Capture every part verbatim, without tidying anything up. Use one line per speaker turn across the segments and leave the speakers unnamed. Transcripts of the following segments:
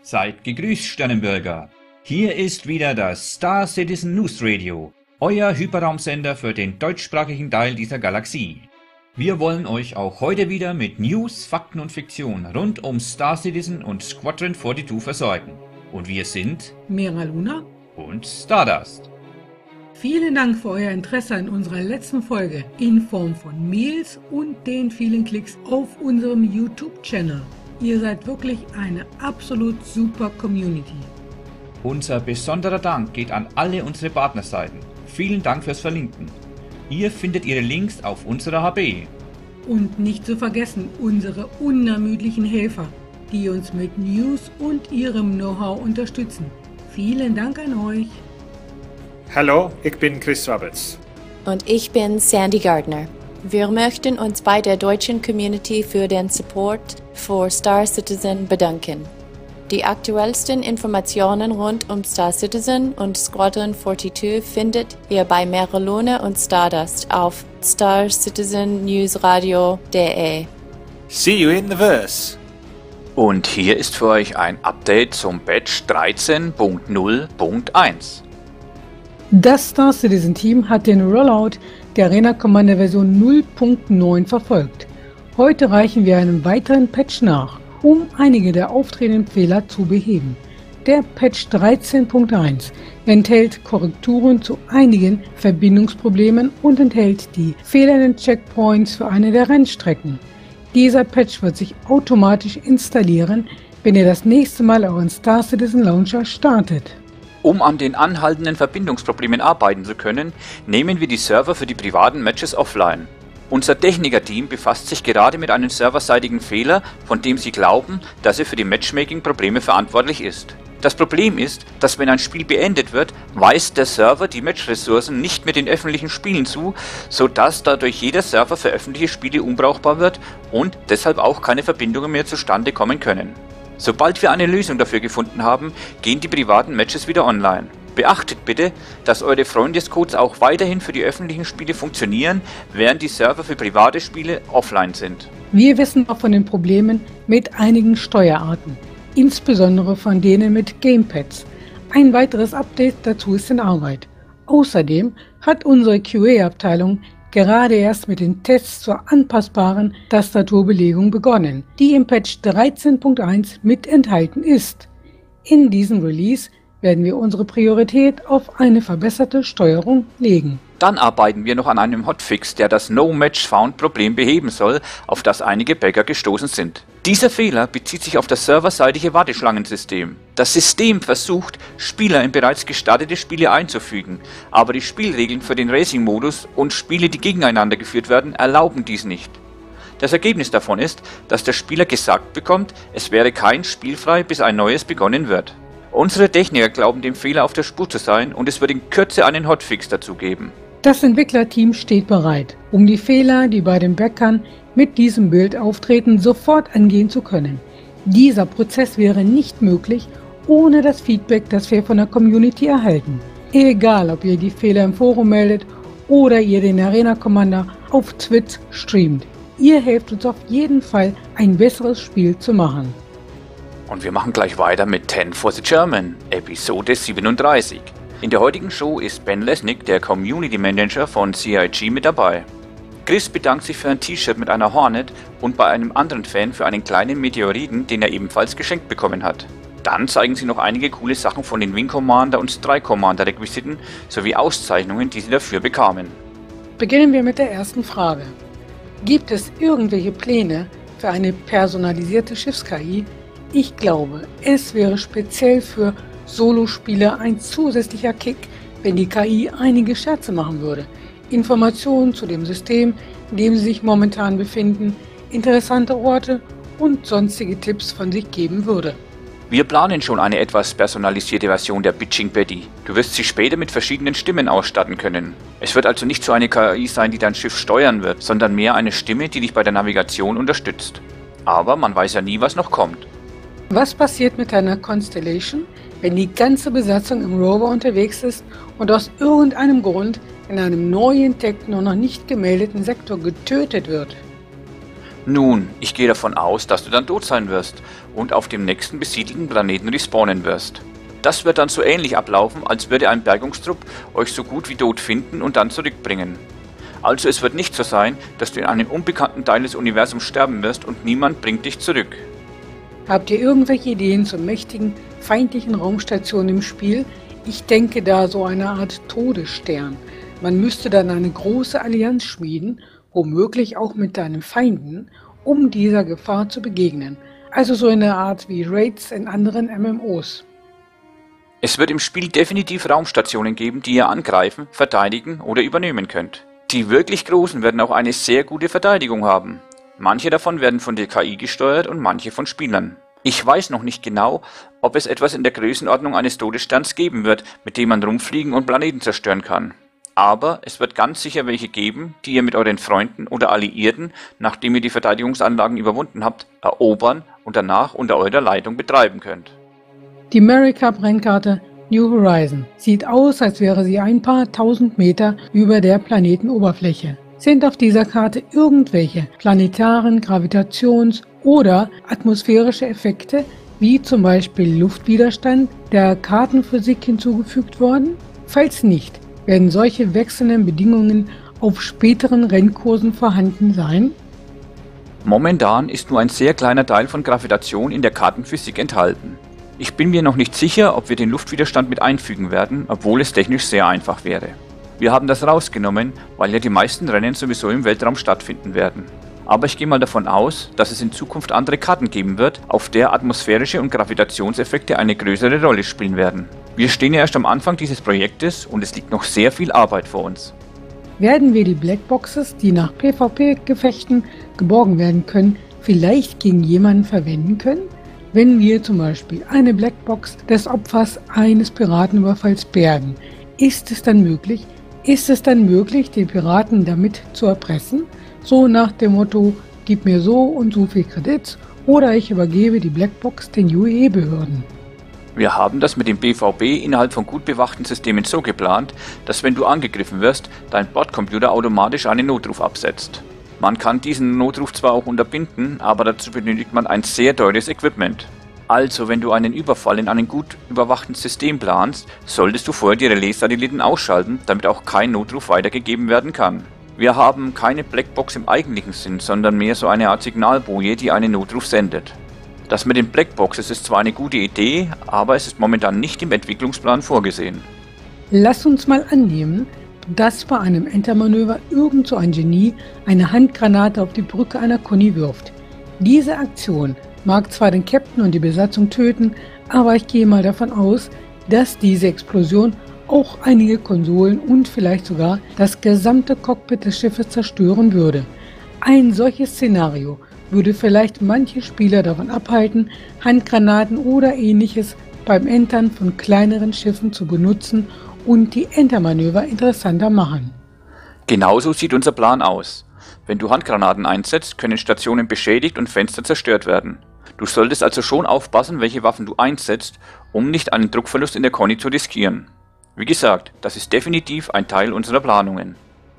Seid gegrüßt, Sternenbürger. Hier ist wieder das Star Citizen News Radio, euer Hyperraumsender für den deutschsprachigen Teil dieser Galaxie. Wir wollen euch auch heute wieder mit News, Fakten und Fiktion rund um Star Citizen und Squadron zweiundvierzig versorgen. Und wir sind
Mera Luna
und Stardust.
Vielen Dank für euer Interesse an unserer letzten Folge in Form von Mails und den vielen Klicks auf unserem YouTube-Channel. Ihr seid wirklich eine absolut super Community.
Unser besonderer Dank geht an alle unsere Partnerseiten. Vielen Dank fürs Verlinken. Ihr findet ihre Links auf unserer H B.
Und nicht zu vergessen unsere unermüdlichen Helfer, die uns mit News und ihrem Know-how unterstützen. Vielen Dank an euch.
Hallo, ich bin Chris Roberts.
Und ich bin Sandy Gardner. Wir möchten uns bei der deutschen Community für den Support für Star Citizen bedanken. Die aktuellsten Informationen rund um Star Citizen und Squadron zweiundvierzig findet ihr bei Mera Luna und Stardust auf star citizen news radio punkt de.
See you in the verse.
Und hier ist für euch ein Update zum Patch dreizehn Punkt null Punkt eins.
Das Star Citizen Team hat den Rollout der Arena Commander Version null Punkt neun verfolgt. Heute reichen wir einen weiteren Patch nach, um einige der auftretenden Fehler zu beheben. Der Patch dreizehn Punkt eins enthält Korrekturen zu einigen Verbindungsproblemen und enthält die fehlenden Checkpoints für eine der Rennstrecken. Dieser Patch wird sich automatisch installieren, wenn ihr das nächste Mal euren Star Citizen Launcher startet.
Um an den anhaltenden Verbindungsproblemen arbeiten zu können, nehmen wir die Server für die privaten Matches offline. Unser Techniker-Team befasst sich gerade mit einem serverseitigen Fehler, von dem sie glauben, dass er für die Matchmaking-Probleme verantwortlich ist. Das Problem ist, dass wenn ein Spiel beendet wird, weist der Server die Match-Ressourcen nicht mehr den öffentlichen Spielen zu, sodass dadurch jeder Server für öffentliche Spiele unbrauchbar wird und deshalb auch keine Verbindungen mehr zustande kommen können. Sobald wir eine Lösung dafür gefunden haben, gehen die privaten Matches wieder online. Beachtet bitte, dass eure Freundescodes auch weiterhin für die öffentlichen Spiele funktionieren, während die Server für private Spiele offline sind.
Wir wissen auch von den Problemen mit einigen Steuerarten, insbesondere von denen mit Gamepads. Ein weiteres Update dazu ist in Arbeit. Außerdem hat unsere Q A-Abteilung gerade erst mit den Tests zur anpassbaren Tastaturbelegung begonnen, die im Patch dreizehn Punkt eins mit enthalten ist. In diesem Release werden wir unsere Priorität auf eine verbesserte Steuerung legen.
Dann arbeiten wir noch an einem Hotfix, der das No-Match-Found-Problem beheben soll, auf das einige Bäcker gestoßen sind. Dieser Fehler bezieht sich auf das serverseitige Warteschlangensystem. Das System versucht, Spieler in bereits gestartete Spiele einzufügen, aber die Spielregeln für den Racing-Modus und Spiele, die gegeneinander geführt werden, erlauben dies nicht. Das Ergebnis davon ist, dass der Spieler gesagt bekommt, es wäre kein Spiel frei, bis ein neues begonnen wird. Unsere Techniker glauben dem Fehler auf der Spur zu sein und es wird in Kürze einen Hotfix dazu geben.
Das Entwicklerteam steht bereit, um die Fehler, die bei den Bäckern mit diesem Bild auftreten, sofort angehen zu können. Dieser Prozess wäre nicht möglich ohne das Feedback, das wir von der Community erhalten. Egal, ob ihr die Fehler im Forum meldet oder ihr den Arena Commander auf Twitch streamt. Ihr helft uns auf jeden Fall, ein besseres Spiel zu machen.
Und wir machen gleich weiter mit ten for the German, Episode siebenunddreißig. In der heutigen Show ist Ben Lesnick, der Community Manager von C I G, mit dabei. Chris bedankt sich für ein T-Shirt mit einer Hornet und bei einem anderen Fan für einen kleinen Meteoriten, den er ebenfalls geschenkt bekommen hat. Dann zeigen sie noch einige coole Sachen von den Wing Commander und Strike Commander Requisiten sowie Auszeichnungen, die sie dafür bekamen.
Beginnen wir mit der ersten Frage. Gibt es irgendwelche Pläne für eine personalisierte Schiffs-K I? Ich glaube, es wäre speziell für Solospieler ein zusätzlicher Kick, wenn die K I einige Scherze machen würde, Informationen zu dem System, in dem sie sich momentan befinden, interessante Orte und sonstige Tipps von sich geben würde.
Wir planen schon eine etwas personalisierte Version der Bitching Betty. Du wirst sie später mit verschiedenen Stimmen ausstatten können. Es wird also nicht so eine K I sein, die dein Schiff steuern wird, sondern mehr eine Stimme, die dich bei der Navigation unterstützt. Aber man weiß ja nie, was noch kommt.
Was passiert mit einer Constellation, wenn die ganze Besatzung im Rover unterwegs ist und aus irgendeinem Grund in einem neu entdeckten und noch nicht gemeldeten Sektor getötet wird?
Nun, ich gehe davon aus, dass du dann tot sein wirst und auf dem nächsten besiedelten Planeten respawnen wirst. Das wird dann so ähnlich ablaufen, als würde ein Bergungstrupp euch so gut wie tot finden und dann zurückbringen. Also es wird nicht so sein, dass du in einem unbekannten Teil des Universums sterben wirst und niemand bringt dich zurück.
Habt ihr irgendwelche Ideen zur mächtigen, feindlichen Raumstation im Spiel? Ich denke da so eine Art Todesstern. Man müsste dann eine große Allianz schmieden, womöglich auch mit deinen Feinden, um dieser Gefahr zu begegnen. Also so eine Art wie Raids in anderen M M Os.
Es wird im Spiel definitiv Raumstationen geben, die ihr angreifen, verteidigen oder übernehmen könnt. Die wirklich großen werden auch eine sehr gute Verteidigung haben. Manche davon werden von der K I gesteuert und manche von Spielern. Ich weiß noch nicht genau, ob es etwas in der Größenordnung eines Todessterns geben wird, mit dem man rumfliegen und Planeten zerstören kann. Aber es wird ganz sicher welche geben, die ihr mit euren Freunden oder Alliierten, nachdem ihr die Verteidigungsanlagen überwunden habt, erobern und danach unter eurer Leitung betreiben könnt.
Die America-Brennkarte New Horizon sieht aus, als wäre sie ein paar tausend Meter über der Planetenoberfläche. Sind auf dieser Karte irgendwelche planetaren Gravitations- oder atmosphärische Effekte, wie zum Beispiel Luftwiderstand, der Kartenphysik hinzugefügt worden? Falls nicht, werden solche wechselnden Bedingungen auf späteren Rennkursen vorhanden sein?
Momentan ist nur ein sehr kleiner Teil von Gravitation in der Kartenphysik enthalten. Ich bin mir noch nicht sicher, ob wir den Luftwiderstand mit einfügen werden, obwohl es technisch sehr einfach wäre. Wir haben das rausgenommen, weil ja die meisten Rennen sowieso im Weltraum stattfinden werden. Aber ich gehe mal davon aus, dass es in Zukunft andere Karten geben wird, auf der atmosphärische und Gravitationseffekte eine größere Rolle spielen werden. Wir stehen ja erst am Anfang dieses Projektes und es liegt noch sehr viel Arbeit vor uns.
Werden wir die Blackboxes, die nach PvP-Gefechten geborgen werden können, vielleicht gegen jemanden verwenden können? Wenn wir zum Beispiel eine Blackbox des Opfers eines Piratenüberfalls bergen, ist es dann möglich, ist es dann möglich, den Piraten damit zu erpressen? So nach dem Motto, gib mir so und so viel Kredits oder ich übergebe die Blackbox den U E E-Behörden.
Wir haben das mit dem B V B innerhalb von gut bewachten Systemen so geplant, dass wenn du angegriffen wirst, dein Bordcomputer automatisch einen Notruf absetzt. Man kann diesen Notruf zwar auch unterbinden, aber dazu benötigt man ein sehr teures Equipment. Also, wenn du einen Überfall in einem gut überwachten System planst, solltest du vorher die Relaissatelliten ausschalten, damit auch kein Notruf weitergegeben werden kann. Wir haben keine Blackbox im eigentlichen Sinn, sondern mehr so eine Art Signalboje, die einen Notruf sendet. Das mit den Blackboxes ist zwar eine gute Idee, aber es ist momentan nicht im Entwicklungsplan vorgesehen.
Lass uns mal annehmen, dass bei einem Entermanöver irgend so ein Genie eine Handgranate auf die Brücke einer Conny wirft. Diese Aktion mag zwar den Captain und die Besatzung töten, aber ich gehe mal davon aus, dass diese Explosion auch einige Konsolen und vielleicht sogar das gesamte Cockpit des Schiffes zerstören würde. Ein solches Szenario würde vielleicht manche Spieler davon abhalten, Handgranaten oder ähnliches beim Entern von kleineren Schiffen zu benutzen und die Entermanöver interessanter machen.
Genauso sieht unser Plan aus. Wenn du Handgranaten einsetzt, können Stationen beschädigt und Fenster zerstört werden. Du solltest also schon aufpassen, welche Waffen du einsetzt, um nicht einen Druckverlust in der Conny zu riskieren. Wie gesagt, das ist definitiv ein Teil unserer Planungen.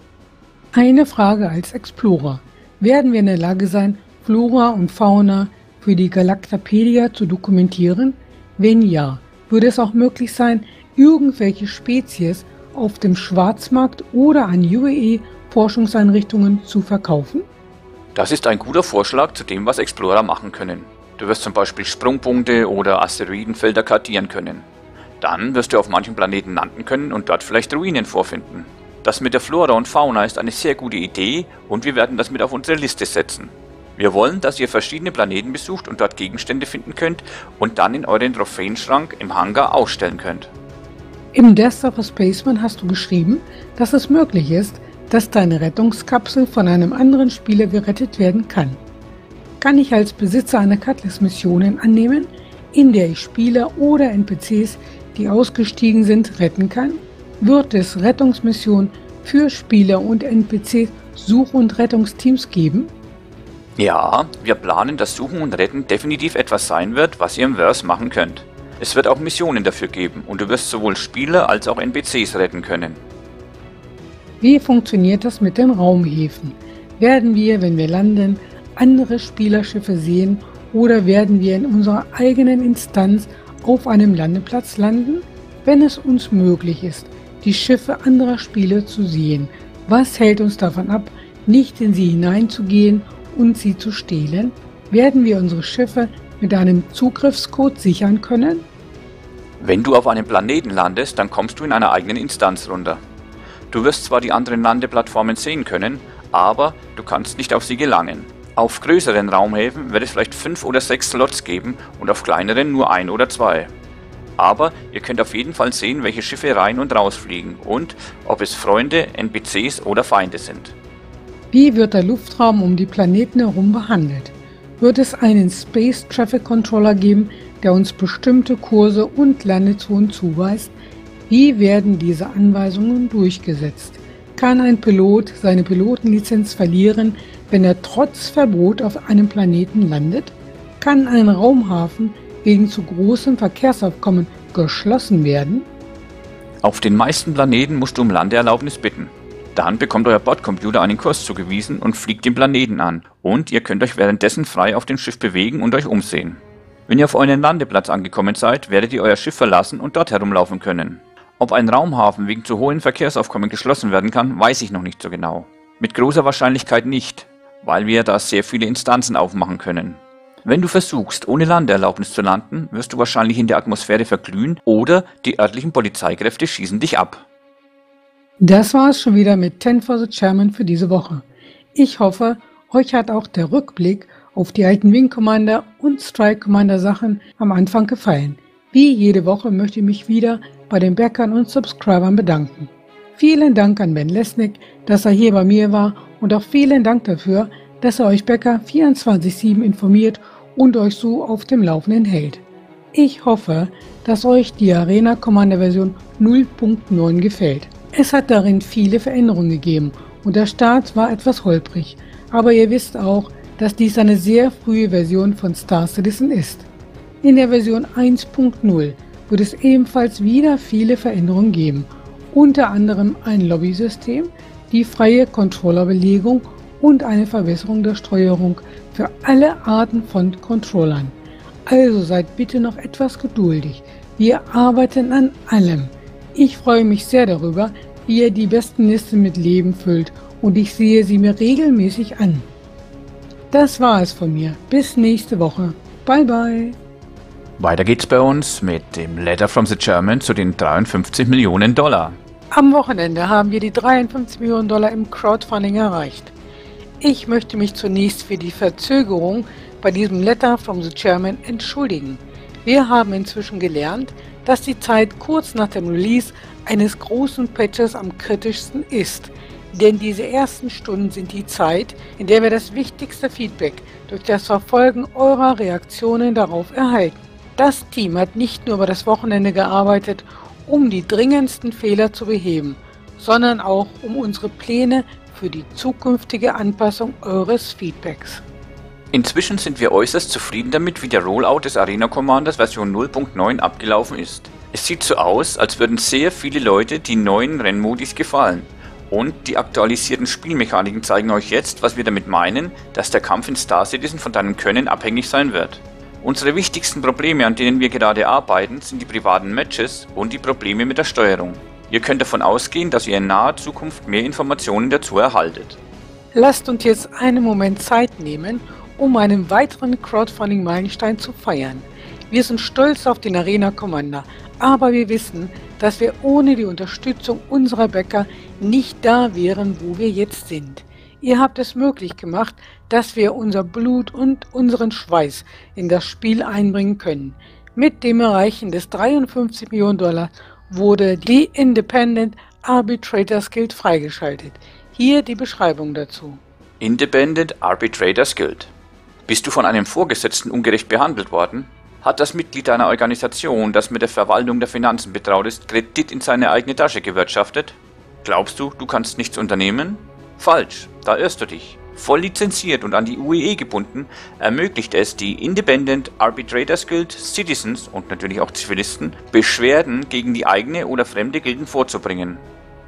Eine Frage als Explorer. Werden wir in der Lage sein, Flora und Fauna für die Galactapedia zu dokumentieren? Wenn ja, würde es auch möglich sein, irgendwelche Spezies auf dem Schwarzmarkt oder an U E E-Forschungseinrichtungen zu verkaufen?
Das ist ein guter Vorschlag zu dem, was Explorer machen können. Du wirst zum Beispiel Sprungpunkte oder Asteroidenfelder kartieren können. Dann wirst du auf manchen Planeten landen können und dort vielleicht Ruinen vorfinden. Das mit der Flora und Fauna ist eine sehr gute Idee und wir werden das mit auf unsere Liste setzen. Wir wollen, dass ihr verschiedene Planeten besucht und dort Gegenstände finden könnt und dann in euren Trophäenschrank im Hangar ausstellen könnt.
Im Death of a Spaceman hast du geschrieben, dass es möglich ist, dass deine Rettungskapsel von einem anderen Spieler gerettet werden kann. Kann ich als Besitzer einer Cutlass-Mission annehmen, in der ich Spieler oder N P Cs, die ausgestiegen sind, retten kann? Wird es Rettungsmissionen für Spieler und N P Cs Such- und Rettungsteams geben?
Ja, wir planen, dass Suchen und Retten definitiv etwas sein wird, was ihr im Verse machen könnt. Es wird auch Missionen dafür geben und du wirst sowohl Spieler als auch N P Cs retten können.
Wie funktioniert das mit den Raumhäfen? Werden wir, wenn wir landen, andere Spielerschiffe sehen oder werden wir in unserer eigenen Instanz auf einem Landeplatz landen, wenn es uns möglich ist, die Schiffe anderer Spieler zu sehen? Was hält uns davon ab, nicht in sie hineinzugehen und sie zu stehlen? Werden wir unsere Schiffe mit einem Zugriffscode sichern können?
Wenn du auf einem Planeten landest, dann kommst du in einer eigenen Instanz runter. Du wirst zwar die anderen Landeplattformen sehen können, aber du kannst nicht auf sie gelangen. Auf größeren Raumhäfen wird es vielleicht fünf oder sechs Slots geben und auf kleineren nur ein oder zwei. Aber ihr könnt auf jeden Fall sehen, welche Schiffe rein und raus fliegen und ob es Freunde, N P Cs oder Feinde sind.
Wie wird der Luftraum um die Planeten herum behandelt? Wird es einen Space Traffic Controller geben, der uns bestimmte Kurse und Landezonen zuweist? Wie werden diese Anweisungen durchgesetzt? Kann ein Pilot seine Pilotenlizenz verlieren, wenn er trotz Verbot auf einem Planeten landet? Kann ein Raumhafen wegen zu großem Verkehrsaufkommen geschlossen werden?
Auf den meisten Planeten musst du um Landeerlaubnis bitten. Dann bekommt euer Bordcomputer einen Kurs zugewiesen und fliegt den Planeten an. Und ihr könnt euch währenddessen frei auf dem Schiff bewegen und euch umsehen. Wenn ihr auf euren Landeplatz angekommen seid, werdet ihr euer Schiff verlassen und dort herumlaufen können. Ob ein Raumhafen wegen zu hohen Verkehrsaufkommen geschlossen werden kann, weiß ich noch nicht so genau. Mit großer Wahrscheinlichkeit nicht, weil wir da sehr viele Instanzen aufmachen können. Wenn du versuchst, ohne Landeerlaubnis zu landen, wirst du wahrscheinlich in der Atmosphäre verglühen oder die örtlichen Polizeikräfte schießen dich ab.
Das war es schon wieder mit ten for the Chairman für diese Woche. Ich hoffe, euch hat auch der Rückblick auf die alten Wing Commander und Strike Commander Sachen am Anfang gefallen. Wie jede Woche möchte ich mich wieder bei den Backern und Subscribern bedanken. Vielen Dank an Ben Lesnick, dass er hier bei mir war und auch vielen Dank dafür, dass er euch Bäcker vierundzwanzig sieben informiert und euch so auf dem Laufenden hält. Ich hoffe, dass euch die Arena Commander Version null Punkt neun gefällt. Es hat darin viele Veränderungen gegeben und der Start war etwas holprig, aber ihr wisst auch, dass dies eine sehr frühe Version von Star Citizen ist. In der Version eins Punkt null wird es ebenfalls wieder viele Veränderungen geben, unter anderem ein Lobbysystem, die freie Controllerbelegung und eine Verbesserung der Steuerung für alle Arten von Controllern. Also seid bitte noch etwas geduldig, wir arbeiten an allem. Ich freue mich sehr darüber, wie ihr die besten Liste mit Leben füllt und ich sehe sie mir regelmäßig an. Das war es von mir, bis nächste Woche. Bye bye.
Weiter geht's bei uns mit dem Letter from the Chairman zu den dreiundfünfzig Millionen Dollar.
Am Wochenende haben wir die dreiundfünfzig Millionen Dollar im Crowdfunding erreicht. Ich möchte mich zunächst für die Verzögerung bei diesem Letter from the Chairman entschuldigen. Wir haben inzwischen gelernt, dass die Zeit kurz nach dem Release eines großen Patches am kritischsten ist. Denn diese ersten Stunden sind die Zeit, in der wir das wichtigste Feedback durch das Verfolgen eurer Reaktionen darauf erhalten. Das Team hat nicht nur über das Wochenende gearbeitet, um die dringendsten Fehler zu beheben, sondern auch um unsere Pläne für die zukünftige Anpassung eures Feedbacks.
Inzwischen sind wir äußerst zufrieden damit, wie der Rollout des Arena Commanders Version null Punkt neun abgelaufen ist. Es sieht so aus, als würden sehr viele Leute die neuen Rennmodis gefallen. Und die aktualisierten Spielmechaniken zeigen euch jetzt, was wir damit meinen, dass der Kampf in Star Citizen von deinem Können abhängig sein wird. Unsere wichtigsten Probleme, an denen wir gerade arbeiten, sind die privaten Matches und die Probleme mit der Steuerung. Ihr könnt davon ausgehen, dass ihr in naher Zukunft mehr Informationen dazu erhaltet.
Lasst uns jetzt einen Moment Zeit nehmen, um einen weiteren Crowdfunding-Meilenstein zu feiern. Wir sind stolz auf den Arena Commander, aber wir wissen, dass wir ohne die Unterstützung unserer Bäcker nicht da wären, wo wir jetzt sind. Ihr habt es möglich gemacht, dass wir unser Blut und unseren Schweiß in das Spiel einbringen können. Mit dem Erreichen des dreiundfünfzig Millionen Dollar wurde die Independent Arbitrators Guild freigeschaltet. Hier die Beschreibung dazu.
Independent Arbitrators Guild. Bist du von einem Vorgesetzten ungerecht behandelt worden? Hat das Mitglied deiner Organisation, das mit der Verwaltung der Finanzen betraut ist, Kredit in seine eigene Tasche gewirtschaftet? Glaubst du, du kannst nichts unternehmen? Falsch, da irrst du dich. Voll lizenziert und an die U E E gebunden, ermöglicht es die Independent Arbitrators Guild Citizens und natürlich auch Zivilisten, Beschwerden gegen die eigene oder fremde Gilden vorzubringen.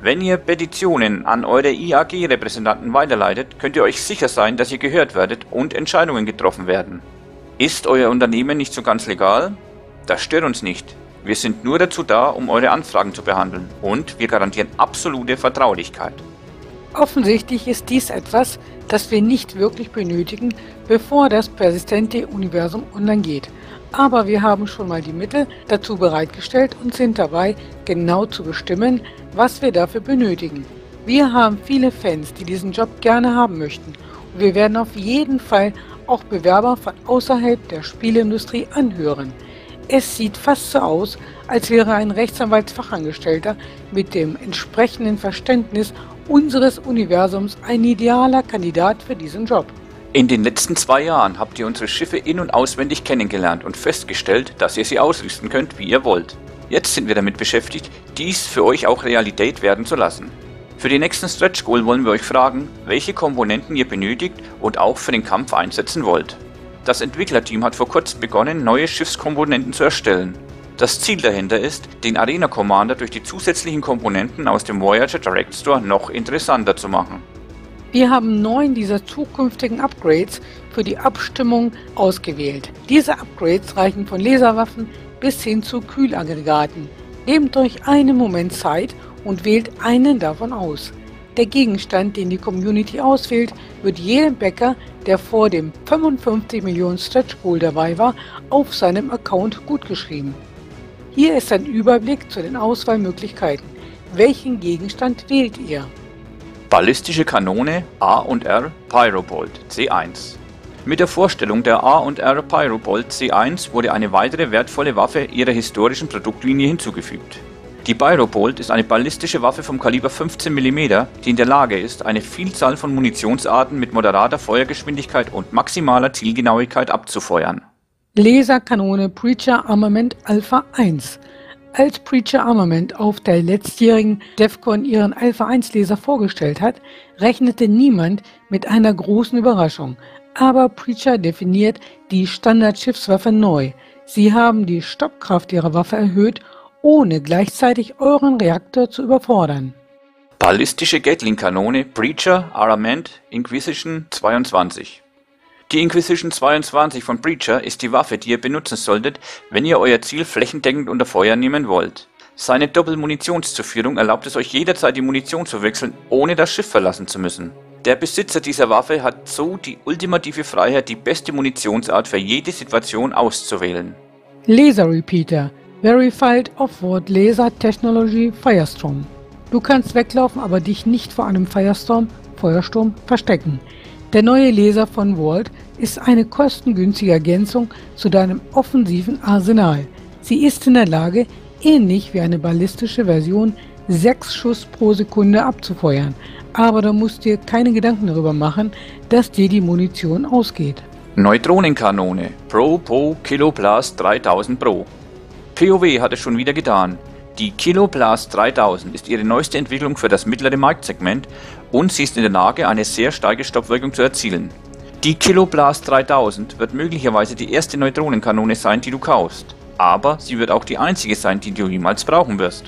Wenn ihr Petitionen an eure I A G-Repräsentanten weiterleitet, könnt ihr euch sicher sein, dass ihr gehört werdet und Entscheidungen getroffen werden. Ist euer Unternehmen nicht so ganz legal? Das stört uns nicht. Wir sind nur dazu da, um eure Anfragen zu behandeln und wir garantieren absolute Vertraulichkeit.
Offensichtlich ist dies etwas, das wir nicht wirklich benötigen, bevor das persistente Universum online geht. Aber wir haben schon mal die Mittel dazu bereitgestellt und sind dabei, genau zu bestimmen, was wir dafür benötigen. Wir haben viele Fans, die diesen Job gerne haben möchten. Und wir werden auf jeden Fall auch Bewerber von außerhalb der Spieleindustrie anhören. Es sieht fast so aus, als wäre ein Rechtsanwaltsfachangestellter mit dem entsprechenden Verständnis unseres Universums ein idealer Kandidat für diesen Job.
In den letzten zwei Jahren habt ihr unsere Schiffe in- und auswendig kennengelernt und festgestellt, dass ihr sie ausrüsten könnt, wie ihr wollt. Jetzt sind wir damit beschäftigt, dies für euch auch Realität werden zu lassen. Für die nächsten Stretch Goal wollen wir euch fragen, welche Komponenten ihr benötigt und auch für den Kampf einsetzen wollt. Das Entwicklerteam hat vor kurzem begonnen, neue Schiffskomponenten zu erstellen. Das Ziel dahinter ist, den Arena Commander durch die zusätzlichen Komponenten aus dem Voyager Direct Store noch interessanter zu machen.
Wir haben neun dieser zukünftigen Upgrades für die Abstimmung ausgewählt. Diese Upgrades reichen von Laserwaffen bis hin zu Kühlaggregaten. Nehmt euch einen Moment Zeit und wählt einen davon aus. Der Gegenstand, den die Community auswählt, wird jedem Bäcker, der vor dem fünfundfünfzig Millionen Stretch Goal dabei war, auf seinem Account gutgeschrieben. Hier ist ein Überblick zu den Auswahlmöglichkeiten. Welchen Gegenstand wählt ihr?
Ballistische Kanone A und R Pyrobolt C eins. Mit der Vorstellung der A und R Pyrobolt C eins wurde eine weitere wertvolle Waffe ihrer historischen Produktlinie hinzugefügt. Die Pyrobolt ist eine ballistische Waffe vom Kaliber fünfzehn Millimeter, die in der Lage ist, eine Vielzahl von Munitionsarten mit moderater Feuergeschwindigkeit und maximaler Zielgenauigkeit abzufeuern.
Laserkanone Preacher Armament Alpha eins. Als Preacher Armament auf der letztjährigen DEFCON ihren Alpha eins Laser vorgestellt hat, rechnete niemand mit einer großen Überraschung. Aber Preacher definiert die Standard-Schiffswaffe neu. Sie haben die Stoppkraft ihrer Waffe erhöht, ohne gleichzeitig euren Reaktor zu überfordern.
Ballistische Gatling-Kanone Preacher Armament Inquisition zweiundzwanzig. Die Inquisition zweiundzwanzig von Preacher ist die Waffe, die ihr benutzen solltet, wenn ihr euer Ziel flächendeckend unter Feuer nehmen wollt. Seine Doppelmunitionszuführung erlaubt es euch jederzeit die Munition zu wechseln, ohne das Schiff verlassen zu müssen. Der Besitzer dieser Waffe hat so die ultimative Freiheit, die beste Munitionsart für jede Situation auszuwählen.
Laser Repeater Verified Off-World Laser Technology Firestorm. Du kannst weglaufen, aber dich nicht vor einem Firestorm, Feuersturm verstecken. Der neue Laser von Vault ist eine kostengünstige Ergänzung zu deinem offensiven Arsenal. Sie ist in der Lage, ähnlich wie eine ballistische Version, sechs Schuss pro Sekunde abzufeuern. Aber da musst du dir keine Gedanken darüber machen, dass dir die Munition ausgeht.
Neutronenkanone Pro Po Kiloblast dreitausend Pro. P O W hat es schon wieder getan. Die Kiloblast dreitausend ist ihre neueste Entwicklung für das mittlere Marktsegment und sie ist in der Lage, eine sehr starke Stoppwirkung zu erzielen. Die Kiloblast dreitausend wird möglicherweise die erste Neutronenkanone sein, die du kaufst, aber sie wird auch die einzige sein, die du jemals brauchen wirst.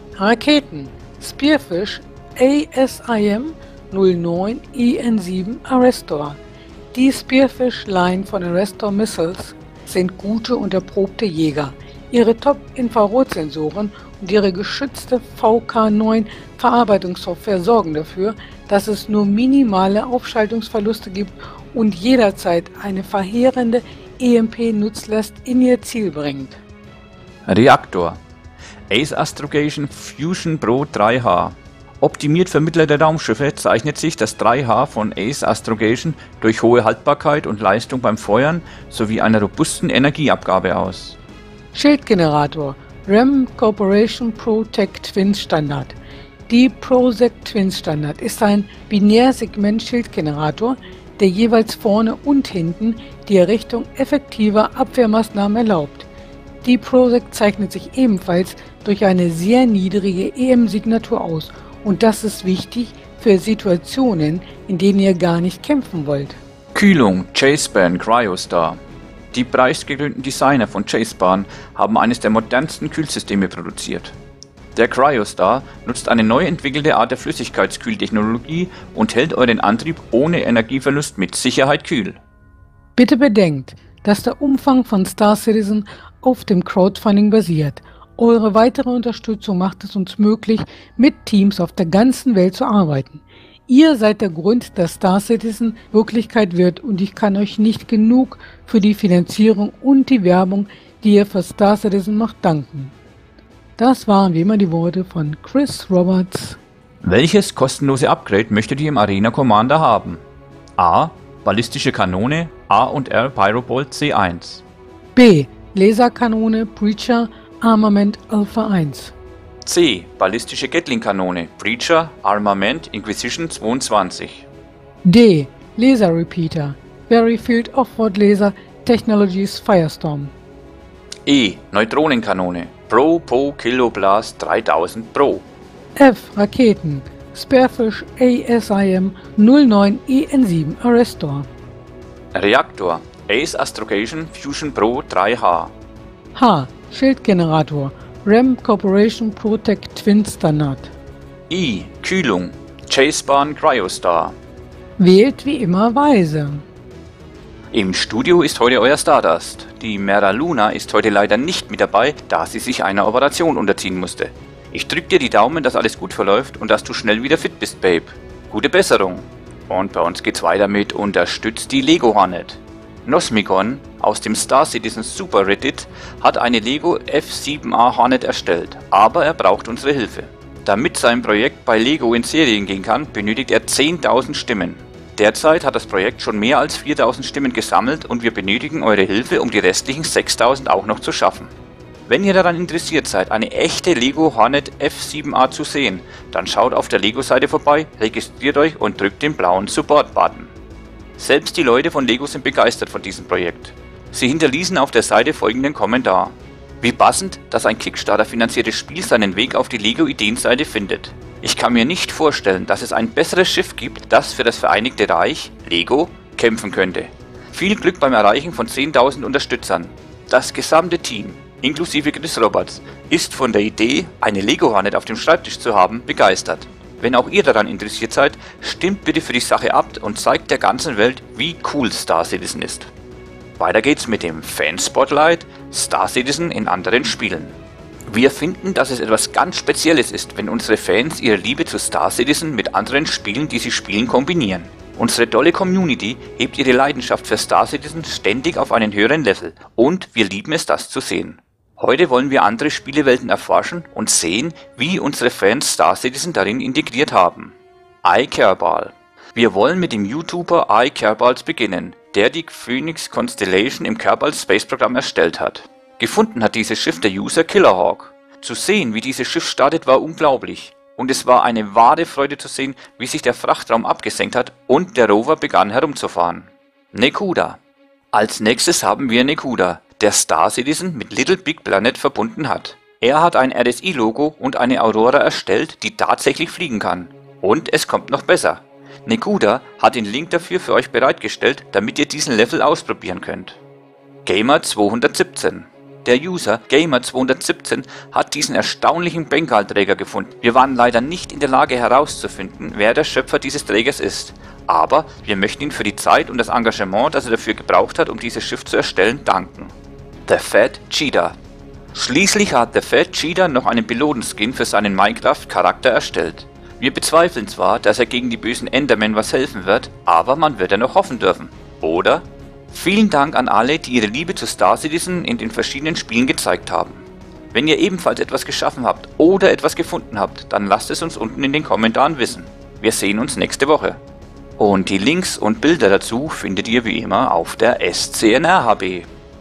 Raketen Spearfish A S I M null neun E N sieben Arrestor. Die Spearfish-Line von Arrestor Missiles sind gute und erprobte Jäger. Ihre Top-Infrarotsensoren und ihre geschützte V K neun Verarbeitungssoftware sorgen dafür, dass es nur minimale Aufschaltungsverluste gibt und jederzeit eine verheerende E M P-Nutzlast in ihr Ziel bringt.
Reaktor Ace Astrogation Fusion Pro drei H. Optimiert für mittlere Raumschiffe zeichnet sich das drei H von Ace Astrogation durch hohe Haltbarkeit und Leistung beim Feuern sowie einer robusten Energieabgabe aus.
Schildgenerator RAM Corporation ProTech Twins Standard. Die ProTech Twins Standard ist ein Binärsegment-Schildgenerator, der jeweils vorne und hinten die Errichtung effektiver Abwehrmaßnahmen erlaubt. Die ProTech zeichnet sich ebenfalls durch eine sehr niedrige E M-Signatur aus und das ist wichtig für Situationen, in denen ihr gar nicht kämpfen wollt.
Kühlung Chasebahn Cryostar. Die preisgekrönten Designer von Chasebahn haben eines der modernsten Kühlsysteme produziert. Der Cryostar nutzt eine neu entwickelte Art der Flüssigkeitskühltechnologie und hält euren Antrieb ohne Energieverlust mit Sicherheit kühl.
Bitte bedenkt, dass der Umfang von Star Citizen auf dem Crowdfunding basiert. Eure weitere Unterstützung macht es uns möglich, mit Teams auf der ganzen Welt zu arbeiten. Ihr seid der Grund, dass Star Citizen Wirklichkeit wird und ich kann euch nicht genug für die Finanzierung und die Werbung, die ihr für Star Citizen macht, danken. Das waren wie immer die Worte von Chris Roberts.
Welches kostenlose Upgrade möchtet ihr im Arena Commander haben? A. Ballistische Kanone A und R Pyrobolt C eins.
B. Laserkanone Breacher Armament Alpha eins.
C. Ballistische Gatling-Kanone Breacher Armament Inquisition zweiundzwanzig.
D. Laser Repeater Berryfield Offroad Laser Technologies Firestorm.
E. Neutronenkanone Pro Po Kilo Blast dreitausend Pro.
F. Raketen Spearfish A S I M null neun E N sieben Arrestor.
Reaktor Ace Astrogation Fusion Pro drei H.
H. Schildgenerator RAM Corporation Protect Twin Standard.
I. Kühlung Chasebahn Cryostar.
Wählt wie immer weise.
Im Studio ist heute euer Stardust. Die Mera Luna ist heute leider nicht mit dabei, da sie sich einer Operation unterziehen musste. Ich drück dir die Daumen, dass alles gut verläuft und dass du schnell wieder fit bist, Babe. Gute Besserung. Und bei uns geht's weiter mit Unterstützt die Lego Hornet. Nosmigon aus dem Star Citizen Super Reddit hat eine Lego F sieben A Hornet erstellt, aber er braucht unsere Hilfe. Damit sein Projekt bei Lego in Serien gehen kann, benötigt er zehntausend Stimmen. Derzeit hat das Projekt schon mehr als viertausend Stimmen gesammelt und wir benötigen eure Hilfe, um die restlichen sechstausend auch noch zu schaffen. Wenn ihr daran interessiert seid, eine echte Lego Hornet F sieben A zu sehen, dann schaut auf der Lego-Seite vorbei, registriert euch und drückt den blauen Support-Button. Selbst die Leute von Lego sind begeistert von diesem Projekt. Sie hinterließen auf der Seite folgenden Kommentar. Wie passend, dass ein Kickstarter-finanziertes Spiel seinen Weg auf die Lego-Ideenseite findet. Ich kann mir nicht vorstellen, dass es ein besseres Schiff gibt, das für das Vereinigte Reich, Lego, kämpfen könnte. Viel Glück beim Erreichen von zehntausend Unterstützern. Das gesamte Team, inklusive Chris Roberts, ist von der Idee, eine Lego Hornet auf dem Schreibtisch zu haben, begeistert. Wenn auch ihr daran interessiert seid, stimmt bitte für die Sache ab und zeigt der ganzen Welt, wie cool Star Citizen ist. Weiter geht's mit dem Fan-Spotlight Star Citizen in anderen Spielen. Wir finden, dass es etwas ganz Spezielles ist, wenn unsere Fans ihre Liebe zu Star Citizen mit anderen Spielen, die sie spielen, kombinieren. Unsere tolle Community hebt ihre Leidenschaft für Star Citizen ständig auf einen höheren Level und wir lieben es, das zu sehen. Heute wollen wir andere Spielewelten erforschen und sehen, wie unsere Fans Star Citizen darin integriert haben. iCareball. Wir wollen mit dem YouTuber iCareballs beginnen, der die Phoenix Constellation im Kerbal Space Programm erstellt hat. Gefunden hat dieses Schiff der User Killerhawk. Zu sehen, wie dieses Schiff startet, war unglaublich. Und es war eine wahre Freude zu sehen, wie sich der Frachtraum abgesenkt hat und der Rover begann herumzufahren. Nekuda. Als nächstes haben wir Nekuda, der Star Citizen mit Little Big Planet verbunden hat. Er hat ein R S I-Logo und eine Aurora erstellt, die tatsächlich fliegen kann. Und es kommt noch besser. Nekuda hat den Link dafür für euch bereitgestellt, damit ihr diesen Level ausprobieren könnt. Gamer zweihundertsiebzehn. Der User Gamer zweihundertsiebzehn hat diesen erstaunlichen Bengalträger gefunden. Wir waren leider nicht in der Lage herauszufinden, wer der Schöpfer dieses Trägers ist. Aber wir möchten ihm für die Zeit und das Engagement, das er dafür gebraucht hat, um dieses Schiff zu erstellen, danken. The Fat Cheetah. Schließlich hat The Fat Cheetah noch einen Pilotenskin für seinen Minecraft-Charakter erstellt. Wir bezweifeln zwar, dass er gegen die bösen Endermen was helfen wird, aber man wird ja noch hoffen dürfen. Oder? Vielen Dank an alle, die ihre Liebe zu Star Citizen in den verschiedenen Spielen gezeigt haben. Wenn ihr ebenfalls etwas geschaffen habt oder etwas gefunden habt, dann lasst es uns unten in den Kommentaren wissen. Wir sehen uns nächste Woche. Und die Links und Bilder dazu findet ihr wie immer auf der S C N R H B.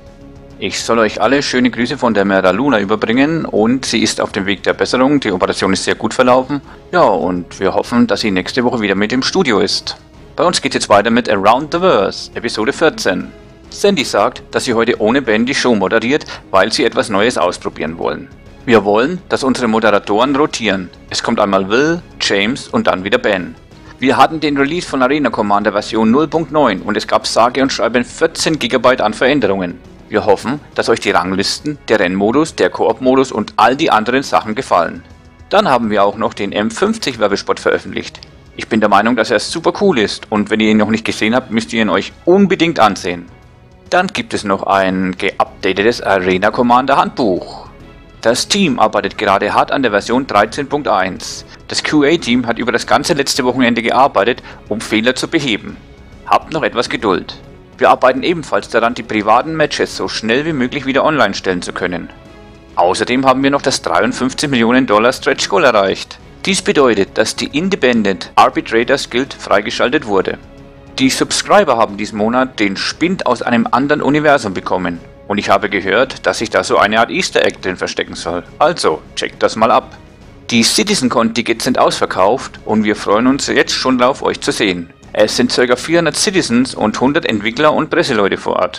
Ich soll euch alle schöne Grüße von der Mera Luna überbringen und sie ist auf dem Weg der Besserung. Die Operation ist sehr gut verlaufen. Ja, und wir hoffen, dass sie nächste Woche wieder mit im Studio ist. Bei uns geht es jetzt weiter mit Around the Verse, Episode vierzehn. Sandy sagt, dass sie heute ohne Ben die Show moderiert, weil sie etwas Neues ausprobieren wollen. Wir wollen, dass unsere Moderatoren rotieren. Es kommt einmal Will, James und dann wieder Ben. Wir hatten den Release von Arena Commander Version null Punkt neun und es gab sage und schreibe vierzehn Gigabyte an Veränderungen. Wir hoffen, dass euch die Ranglisten, der Rennmodus, der Koop-Modus und all die anderen Sachen gefallen. Dann haben wir auch noch den M fünfzig Werbespot veröffentlicht. Ich bin der Meinung, dass er super cool ist und wenn ihr ihn noch nicht gesehen habt, müsst ihr ihn euch unbedingt ansehen. Dann gibt es noch ein geupdatetes Arena Commander Handbuch. Das Team arbeitet gerade hart an der Version dreizehn Punkt eins. Das Q A-Team hat über das ganze letzte Wochenende gearbeitet, um Fehler zu beheben. Habt noch etwas Geduld. Wir arbeiten ebenfalls daran, die privaten Matches so schnell wie möglich wieder online stellen zu können. Außerdem haben wir noch das dreiundfünfzig Millionen Dollar Stretch Goal erreicht. Dies bedeutet, dass die Independent Arbitrators Guild freigeschaltet wurde. Die Subscriber haben diesen Monat den Spind aus einem anderen Universum bekommen. Und ich habe gehört, dass sich da so eine Art Easter Egg drin verstecken soll. Also, checkt das mal ab. Die CitizenCon-Tickets sind ausverkauft und wir freuen uns jetzt schon darauf, euch zu sehen. Es sind ca. vierhundert Citizens und hundert Entwickler und Presseleute vor Ort.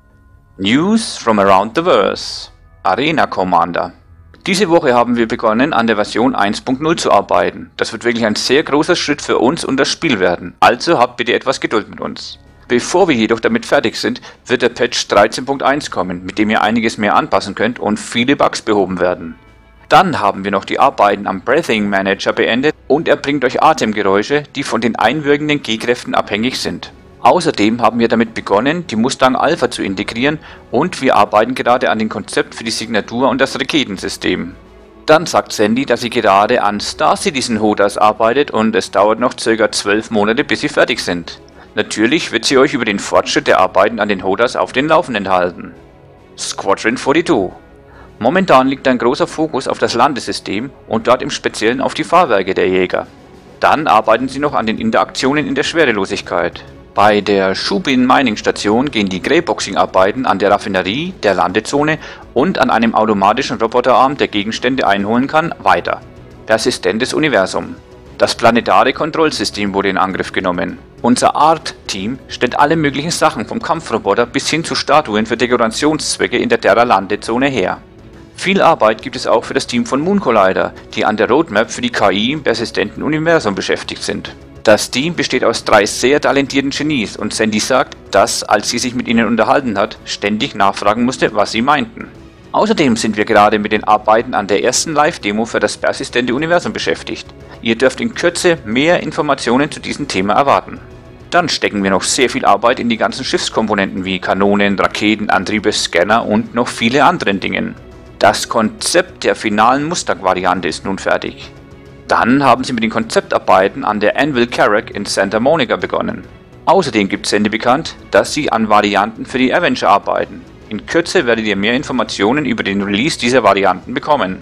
News from around the verse. Arena Commander. Diese Woche haben wir begonnen, an der Version eins Punkt null zu arbeiten. Das wird wirklich ein sehr großer Schritt für uns und das Spiel werden. Also habt bitte etwas Geduld mit uns. Bevor wir jedoch damit fertig sind, wird der Patch dreizehn Punkt eins kommen, mit dem ihr einiges mehr anpassen könnt und viele Bugs behoben werden. Dann haben wir noch die Arbeiten am Breathing Manager beendet und er bringt euch Atemgeräusche, die von den einwirkenden G-Kräften abhängig sind. Außerdem haben wir damit begonnen, die Mustang Alpha zu integrieren und wir arbeiten gerade an dem Konzept für die Signatur und das Raketensystem. Dann sagt Sandy, dass sie gerade an Star Citizen Hodas arbeitet und es dauert noch ca. zwölf Monate, bis sie fertig sind. Natürlich wird sie euch über den Fortschritt der Arbeiten an den Hodas auf den Laufenden halten. Squadron zweiundvierzig. Momentan liegt ein großer Fokus auf das Landesystem und dort im Speziellen auf die Fahrwerke der Jäger. Dann arbeiten sie noch an den Interaktionen in der Schwerelosigkeit. Bei der Shubin Mining Station gehen die Greyboxing-Arbeiten an der Raffinerie, der Landezone und an einem automatischen Roboterarm, der Gegenstände einholen kann, weiter. Persistentes Universum. Das planetare Kontrollsystem wurde in Angriff genommen. Unser Art-Team stellt alle möglichen Sachen vom Kampfroboter bis hin zu Statuen für Dekorationszwecke in der Terra-Landezone her. Viel Arbeit gibt es auch für das Team von Moon Collider, die an der Roadmap für die K I im persistenten Universum beschäftigt sind. Das Team besteht aus drei sehr talentierten Genies und Sandy sagt, dass, als sie sich mit ihnen unterhalten hat, ständig nachfragen musste, was sie meinten. Außerdem sind wir gerade mit den Arbeiten an der ersten Live-Demo für das persistente Universum beschäftigt. Ihr dürft in Kürze mehr Informationen zu diesem Thema erwarten. Dann stecken wir noch sehr viel Arbeit in die ganzen Schiffskomponenten wie Kanonen, Raketen, Antriebe, Scanner und noch viele anderen Dingen. Das Konzept der finalen Mustang-Variante ist nun fertig. Dann haben sie mit den Konzeptarbeiten an der Anvil Carrack in Santa Monica begonnen. Außerdem gibt Sandy bekannt, dass sie an Varianten für die Avenger arbeiten. In Kürze werdet ihr mehr Informationen über den Release dieser Varianten bekommen.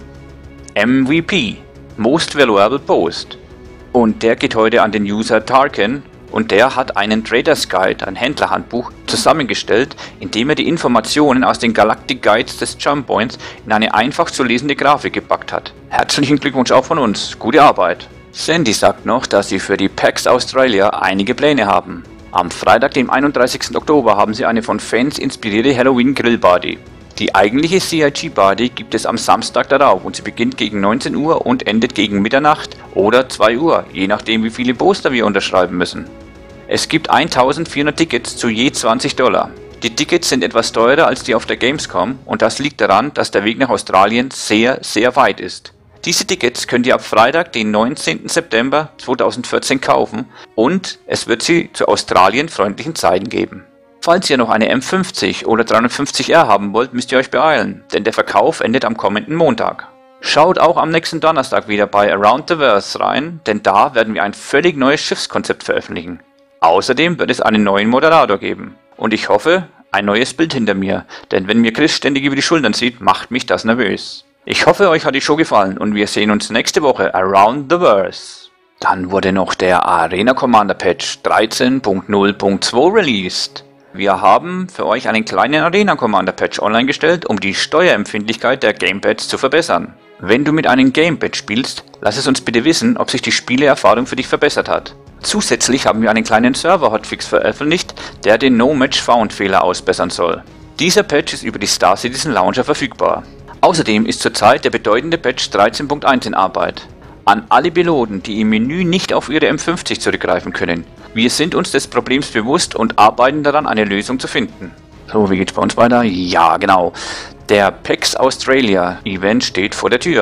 M V P, Most Valuable Post. Und der geht heute an den User Tarkin und der hat einen Traders Guide, ein Händlerhandbuch, zusammengestellt, in dem er die Informationen aus den Galactic Guides des Jump Points in eine einfach zu lesende Grafik gepackt hat. Herzlichen Glückwunsch auch von uns, gute Arbeit. Sandy sagt noch, dass sie für die PAX Australia einige Pläne haben. Am Freitag, dem einunddreißigsten Oktober, haben sie eine von Fans inspirierte Halloween Grill Party. Die eigentliche C I G Party gibt es am Samstag darauf und sie beginnt gegen neunzehn Uhr und endet gegen Mitternacht oder zwei Uhr, je nachdem wie viele Poster wir unterschreiben müssen. Es gibt eintausendvierhundert Tickets zu je zwanzig Dollar. Die Tickets sind etwas teurer als die auf der Gamescom und das liegt daran, dass der Weg nach Australien sehr, sehr weit ist. Diese Tickets könnt ihr ab Freitag, den neunzehnten September zweitausendvierzehn kaufen und es wird sie zu Australien freundlichen Zeiten geben. Falls ihr noch eine M fünfzig oder dreihundertfünfzig R haben wollt, müsst ihr euch beeilen, denn der Verkauf endet am kommenden Montag. Schaut auch am nächsten Donnerstag wieder bei Around the Verse rein, denn da werden wir ein völlig neues Schiffskonzept veröffentlichen. Außerdem wird es einen neuen Moderator geben. Und ich hoffe, ein neues Bild hinter mir, denn wenn mir Chris ständig über die Schultern zieht, macht mich das nervös. Ich hoffe, euch hat die Show gefallen und wir sehen uns nächste Woche Around the Verse. Dann wurde noch der Arena Commander Patch dreizehn Punkt null Punkt zwei released. Wir haben für euch einen kleinen Arena Commander Patch online gestellt, um die Steuerempfindlichkeit der Gamepads zu verbessern. Wenn du mit einem Gamepad spielst, lass es uns bitte wissen, ob sich die Spieleerfahrung für dich verbessert hat. Zusätzlich haben wir einen kleinen Server-Hotfix veröffentlicht, der den No-Match-Found-Fehler ausbessern soll. Dieser Patch ist über die Star Citizen Launcher verfügbar. Außerdem ist zurzeit der bedeutende Patch dreizehn Punkt eins in Arbeit. An alle Piloten, die im Menü nicht auf ihre M fünfzig zurückgreifen können. Wir sind uns des Problems bewusst und arbeiten daran, eine Lösung zu finden. So, wie geht's bei uns weiter? Ja, genau. Der PAX Australia Event steht vor der Tür.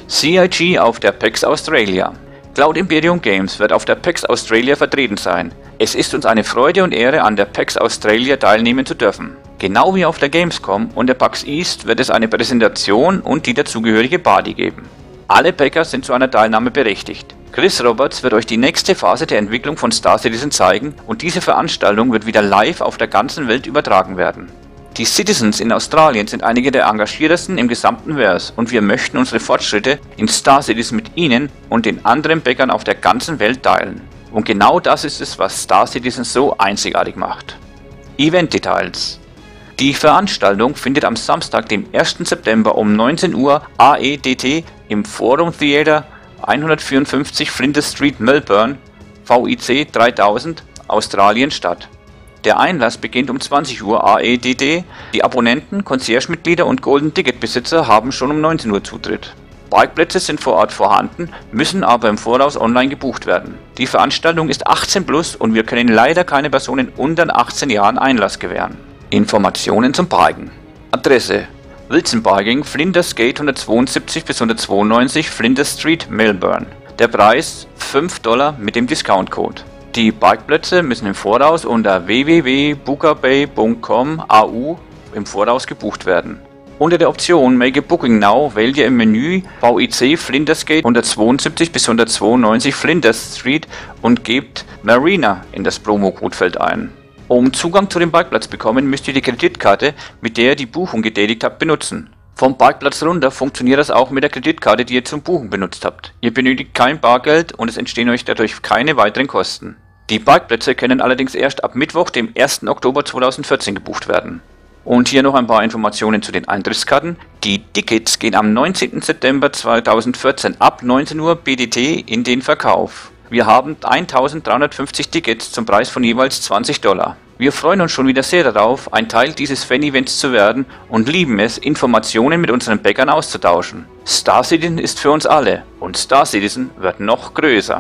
C I G auf der PAX Australia. Cloud Imperium Games wird auf der PAX Australia vertreten sein. Es ist uns eine Freude und Ehre, an der PAX Australia teilnehmen zu dürfen. Genau wie auf der Gamescom und der PAX East wird es eine Präsentation und die dazugehörige Party geben. Alle Packer sind zu einer Teilnahme berechtigt. Chris Roberts wird euch die nächste Phase der Entwicklung von Star Citizen zeigen und diese Veranstaltung wird wieder live auf der ganzen Welt übertragen werden. Die Citizens in Australien sind einige der engagiertesten im gesamten Verse und wir möchten unsere Fortschritte in Star Citizen mit ihnen und den anderen Bäckern auf der ganzen Welt teilen. Und genau das ist es, was Star Citizen so einzigartig macht. Event-Details. Die Veranstaltung findet am Samstag, dem ersten September um neunzehn Uhr A E D T im Forum Theater hundertvierundfünfzig Flinders Street, Melbourne, V I C dreitausend, Australien statt. Der Einlass beginnt um zwanzig Uhr A E D T. Die Abonnenten, Concierge-Mitglieder und Golden-Ticket-Besitzer haben schon um neunzehn Uhr Zutritt. Parkplätze sind vor Ort vorhanden, müssen aber im Voraus online gebucht werden. Die Veranstaltung ist achtzehn plus und wir können leider keine Personen unter achtzehn Jahren Einlass gewähren. Informationen zum Parken. Adresse: Wilson Parking, Flinders Gate hundertzweiundsiebzig bis hundertzweiundneunzig, Flinders Street, Melbourne. Der Preis fünf Dollar mit dem Discount-Code. Die Parkplätze müssen im Voraus unter w w w punkt bookabay punkt com A U im Voraus gebucht werden. Unter der Option Make a Booking Now wählt ihr im Menü V I C Flinders Gate hundertzweiundsiebzig bis hundertzweiundneunzig Flinders Street und gebt Marina in das Promo-Codefeld ein. Um Zugang zu dem Parkplatz bekommen, müsst ihr die Kreditkarte, mit der ihr die Buchung getätigt habt, benutzen. Vom Parkplatz runter funktioniert das auch mit der Kreditkarte, die ihr zum Buchen benutzt habt. Ihr benötigt kein Bargeld und es entstehen euch dadurch keine weiteren Kosten. Die Parkplätze können allerdings erst ab Mittwoch, dem ersten Oktober zweitausendvierzehn gebucht werden. Und hier noch ein paar Informationen zu den Eintrittskarten. Die Tickets gehen am neunzehnten September zweitausendvierzehn ab neunzehn Uhr B D T in den Verkauf. Wir haben eintausenddreihundertfünfzig Tickets zum Preis von jeweils zwanzig Dollar. Wir freuen uns schon wieder sehr darauf, ein Teil dieses Fan-Events zu werden und lieben es, Informationen mit unseren Bäckern auszutauschen. Star Citizen ist für uns alle und Star Citizen wird noch größer.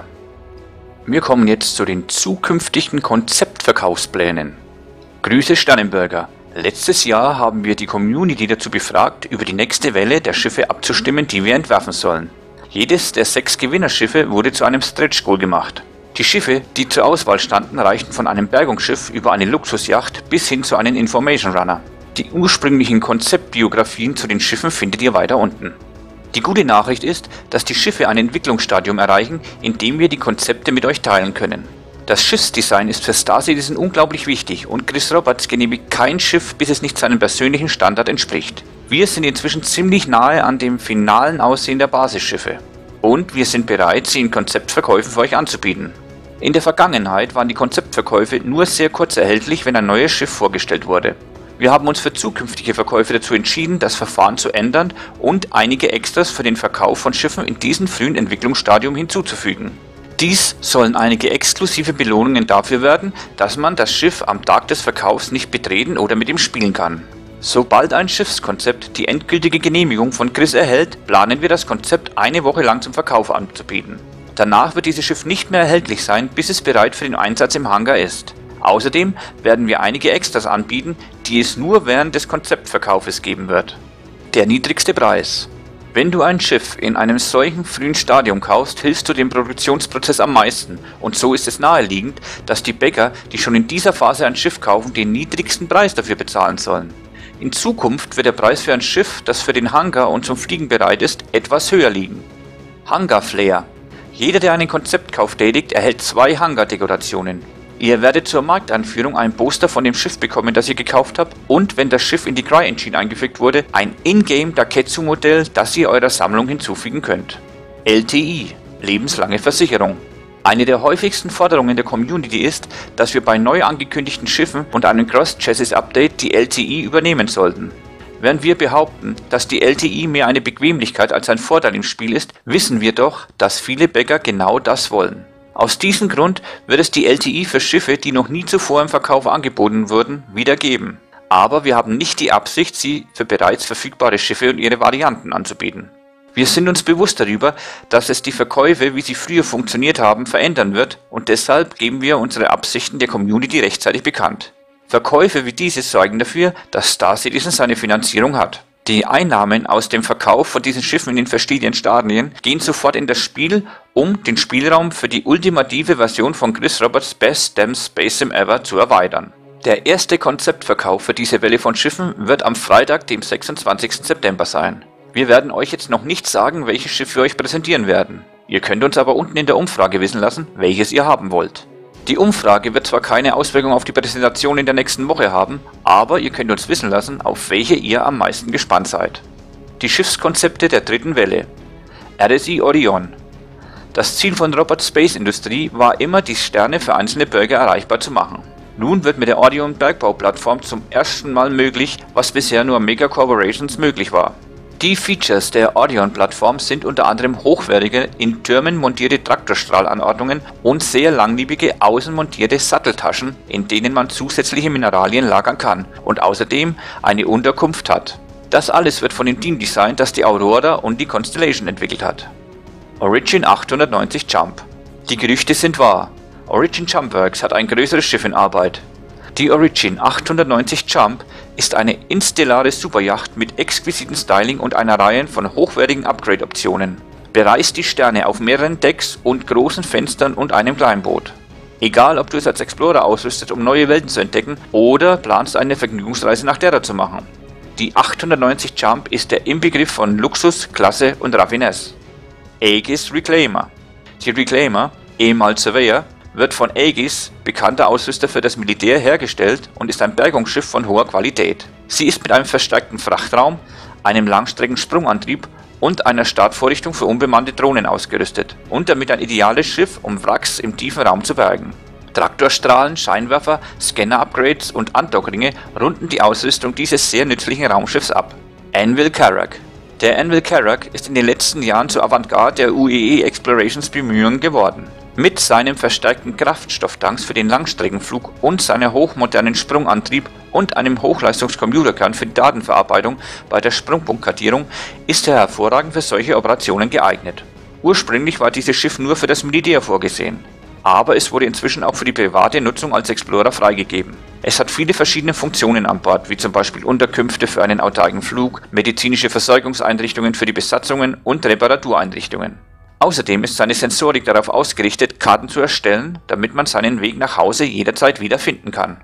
Wir kommen jetzt zu den zukünftigen Konzeptverkaufsplänen. Grüße Sternenberger. Letztes Jahr haben wir die Community dazu befragt, über die nächste Welle der Schiffe abzustimmen, die wir entwerfen sollen. Jedes der sechs Gewinnerschiffe wurde zu einem Stretch Goal gemacht. Die Schiffe, die zur Auswahl standen, reichten von einem Bergungsschiff über eine Luxusjacht bis hin zu einem Information Runner. Die ursprünglichen Konzeptbiografien zu den Schiffen findet ihr weiter unten. Die gute Nachricht ist, dass die Schiffe ein Entwicklungsstadium erreichen, in dem wir die Konzepte mit euch teilen können. Das Schiffsdesign ist für Star Citizen unglaublich wichtig und Chris Roberts genehmigt kein Schiff, bis es nicht seinem persönlichen Standard entspricht. Wir sind inzwischen ziemlich nahe an dem finalen Aussehen der Basisschiffe. Und wir sind bereit, sie in Konzeptverkäufen für euch anzubieten. In der Vergangenheit waren die Konzeptverkäufe nur sehr kurz erhältlich, wenn ein neues Schiff vorgestellt wurde. Wir haben uns für zukünftige Verkäufe dazu entschieden, das Verfahren zu ändern und einige Extras für den Verkauf von Schiffen in diesem frühen Entwicklungsstadium hinzuzufügen. Dies sollen einige exklusive Belohnungen dafür werden, dass man das Schiff am Tag des Verkaufs nicht betreten oder mit ihm spielen kann. Sobald ein Schiffskonzept die endgültige Genehmigung von Chris erhält, planen wir das Konzept eine Woche lang zum Verkauf anzubieten. Danach wird dieses Schiff nicht mehr erhältlich sein, bis es bereit für den Einsatz im Hangar ist. Außerdem werden wir einige Extras anbieten, die es nur während des Konzeptverkaufes geben wird. Der niedrigste Preis. Wenn du ein Schiff in einem solchen frühen Stadium kaufst, hilfst du dem Produktionsprozess am meisten und so ist es naheliegend, dass die Bäcker, die schon in dieser Phase ein Schiff kaufen, den niedrigsten Preis dafür bezahlen sollen. In Zukunft wird der Preis für ein Schiff, das für den Hangar und zum Fliegen bereit ist, etwas höher liegen. Hangar Flair. Jeder, der einen Konzeptkauf tätigt, erhält zwei Hangar-Dekorationen. Ihr werdet zur Markteinführung ein Poster von dem Schiff bekommen, das ihr gekauft habt und, wenn das Schiff in die Cry-Engine eingefügt wurde, ein Ingame Daketsu-Modell, das ihr eurer Sammlung hinzufügen könnt. L T I – Lebenslange Versicherung. Eine der häufigsten Forderungen der Community ist, dass wir bei neu angekündigten Schiffen und einem Cross-Chassis-Update die L T I übernehmen sollten. Während wir behaupten, dass die L T I mehr eine Bequemlichkeit als ein Vorteil im Spiel ist, wissen wir doch, dass viele Bäcker genau das wollen. Aus diesem Grund wird es die L T I für Schiffe, die noch nie zuvor im Verkauf angeboten wurden, wieder geben. Aber wir haben nicht die Absicht, sie für bereits verfügbare Schiffe und ihre Varianten anzubieten. Wir sind uns bewusst darüber, dass es die Verkäufe, wie sie früher funktioniert haben, verändern wird und deshalb geben wir unsere Absichten der Community rechtzeitig bekannt. Verkäufe wie diese sorgen dafür, dass Star Citizen seine Finanzierung hat. Die Einnahmen aus dem Verkauf von diesen Schiffen in den verschiedenen Stadien gehen sofort in das Spiel, um den Spielraum für die ultimative Version von Chris Roberts' Best Damn Space Sim Ever zu erweitern. Der erste Konzeptverkauf für diese Welle von Schiffen wird am Freitag, dem sechsundzwanzigsten September sein. Wir werden euch jetzt noch nicht sagen, welches Schiff wir euch präsentieren werden. Ihr könnt uns aber unten in der Umfrage wissen lassen, welches ihr haben wollt. Die Umfrage wird zwar keine Auswirkung auf die Präsentation in der nächsten Woche haben, aber ihr könnt uns wissen lassen, auf welche ihr am meisten gespannt seid. Die Schiffskonzepte der dritten Welle. R S I Orion. Das Ziel von Roberts Space Industrie war immer, die Sterne für einzelne Bürger erreichbar zu machen. Nun wird mit der Orion Bergbauplattform zum ersten Mal möglich, was bisher nur Mega Corporations möglich war. Die Features der Orion-Plattform sind unter anderem hochwertige, in Türmen montierte Traktorstrahlanordnungen und sehr langlebige außen montierte Satteltaschen, in denen man zusätzliche Mineralien lagern kann und außerdem eine Unterkunft hat. Das alles wird von dem Team designt, das die Aurora und die Constellation entwickelt hat. Origin achthundertneunzig Jump. Die Gerüchte sind wahr. Origin Jump Works hat ein größeres Schiff in Arbeit. Die Origin achthundertneunzig Jump ist eine instellare Superjacht mit exquisitem Styling und einer Reihe von hochwertigen Upgrade-Optionen. Bereist die Sterne auf mehreren Decks und großen Fenstern und einem Kleinboot. Egal, ob du es als Explorer ausrüstest, um neue Welten zu entdecken, oder planst eine Vergnügungsreise nach Terra zu machen. Die achthundertneunzig Jump ist der Inbegriff von Luxus, Klasse und Raffinesse. Aegis Reclaimer. Die Reclaimer, ehemals Surveyor, wird von Aegis, bekannter Ausrüster für das Militär, hergestellt und ist ein Bergungsschiff von hoher Qualität. Sie ist mit einem verstärkten Frachtraum, einem Langstreckensprungantrieb und einer Startvorrichtung für unbemannte Drohnen ausgerüstet und damit ein ideales Schiff, um Wracks im tiefen Raum zu bergen. Traktorstrahlen, Scheinwerfer, Scanner-Upgrades und Andockringe runden die Ausrüstung dieses sehr nützlichen Raumschiffs ab. Anvil Carrack. Der Anvil Carrack ist in den letzten Jahren zur Avantgarde der U E E Explorations Bemühungen geworden. Mit seinem verstärkten Kraftstofftanks für den Langstreckenflug und seiner hochmodernen Sprungantrieb und einem Hochleistungscomputerkern für die Datenverarbeitung bei der Sprungpunktkartierung ist er hervorragend für solche Operationen geeignet. Ursprünglich war dieses Schiff nur für das Militär vorgesehen, aber es wurde inzwischen auch für die private Nutzung als Explorer freigegeben. Es hat viele verschiedene Funktionen an Bord, wie zum Beispiel Unterkünfte für einen autarken Flug, medizinische Versorgungseinrichtungen für die Besatzungen und Reparatureinrichtungen. Außerdem ist seine Sensorik darauf ausgerichtet, Karten zu erstellen, damit man seinen Weg nach Hause jederzeit wieder finden kann.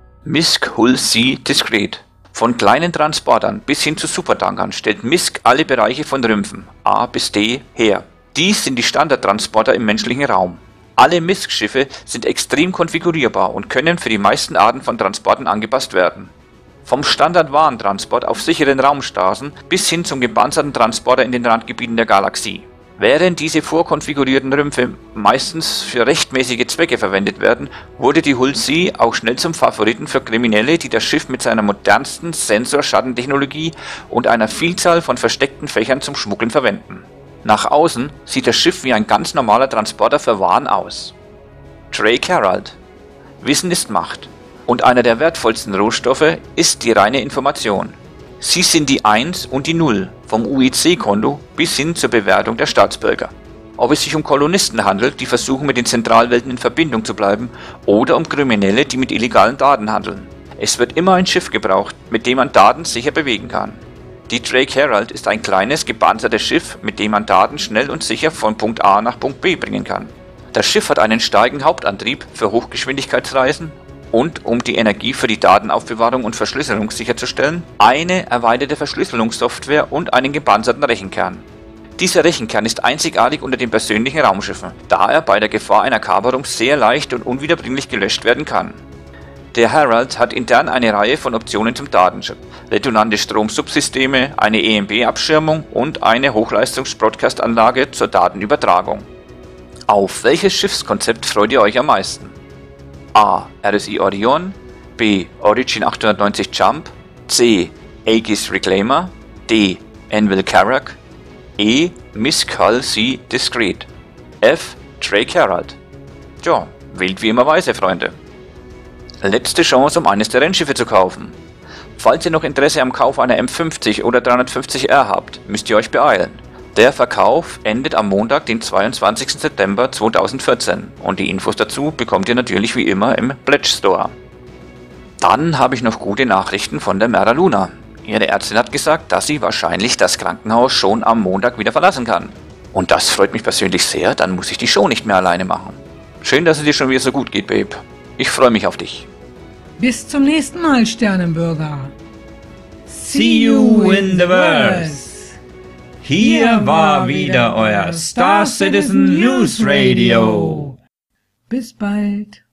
Misk Hull C Discreet. Von kleinen Transportern bis hin zu Supertankern stellt Misk alle Bereiche von Rümpfen, A bis D, her. Dies sind die Standardtransporter im menschlichen Raum. Alle Misk-Schiffe sind extrem konfigurierbar und können für die meisten Arten von Transporten angepasst werden. Vom Standard-Warentransport auf sicheren Raumstraßen bis hin zum gepanzerten Transporter in den Randgebieten der Galaxie. Während diese vorkonfigurierten Rümpfe meistens für rechtmäßige Zwecke verwendet werden, wurde die Hull C auch schnell zum Favoriten für Kriminelle, die das Schiff mit seiner modernsten Sensorschattentechnologie und einer Vielzahl von versteckten Fächern zum Schmuggeln verwenden. Nach außen sieht das Schiff wie ein ganz normaler Transporter für Waren aus. Drake Herald. Wissen ist Macht. Und einer der wertvollsten Rohstoffe ist die reine Information. Sie sind die eins und die null, vom U I C-Konto bis hin zur Bewertung der Staatsbürger. Ob es sich um Kolonisten handelt, die versuchen mit den Zentralwelten in Verbindung zu bleiben, oder um Kriminelle, die mit illegalen Daten handeln. Es wird immer ein Schiff gebraucht, mit dem man Daten sicher bewegen kann. Die Drake Herald ist ein kleines, gepanzertes Schiff, mit dem man Daten schnell und sicher von Punkt A nach Punkt B bringen kann. Das Schiff hat einen starken Hauptantrieb für Hochgeschwindigkeitsreisen und, um die Energie für die Datenaufbewahrung und Verschlüsselung sicherzustellen, eine erweiterte Verschlüsselungssoftware und einen gepanzerten Rechenkern. Dieser Rechenkern ist einzigartig unter den persönlichen Raumschiffen, da er bei der Gefahr einer Kaperung sehr leicht und unwiederbringlich gelöscht werden kann. Der Herald hat intern eine Reihe von Optionen zum Datenschutz, redundante Stromsubsysteme, eine E M B-Abschirmung und eine Hochleistungs-Broadcast-Anlage zur Datenübertragung. Auf welches Schiffskonzept freut ihr euch am meisten? A. R S I Orion, B. Origin achthundertneunzig Jump, C. Aegis Reclaimer, D. Anvil Carrack, E. Misk Hull C Discreet, F. Drake Herald. Tja, wählt wie immer weise, Freunde. Letzte Chance, um eines der Rennschiffe zu kaufen. Falls ihr noch Interesse am Kauf einer M fünfzig oder dreihundertfünfzig R habt, müsst ihr euch beeilen. Der Verkauf endet am Montag, den zweiundzwanzigsten September zweitausendvierzehn und die Infos dazu bekommt ihr natürlich wie immer im Pledge Store. Dann habe ich noch gute Nachrichten von der Mera Luna. Ihre Ärztin hat gesagt, dass sie wahrscheinlich das Krankenhaus schon am Montag wieder verlassen kann. Und das freut mich persönlich sehr, dann muss ich die Show nicht mehr alleine machen. Schön, dass es dir schon wieder so gut geht, Babe. Ich freue mich auf dich.
Bis zum nächsten Mal, Sternenbürger.
See you in the verse. Hier war wieder euer Star Citizen News Radio.
Bis bald.